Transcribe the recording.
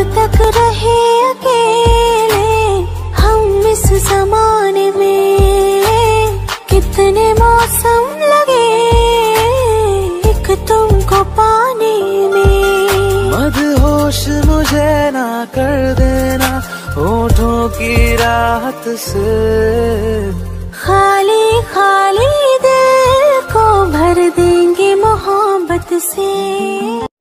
तक रहे अकेले हम इस जमाने में, कितने मौसम लगे एक तुमको पाने में। मदहोश मुझे ना कर देना होठों की राहत से, खाली खाली दिल को भर देंगे मोहब्बत से।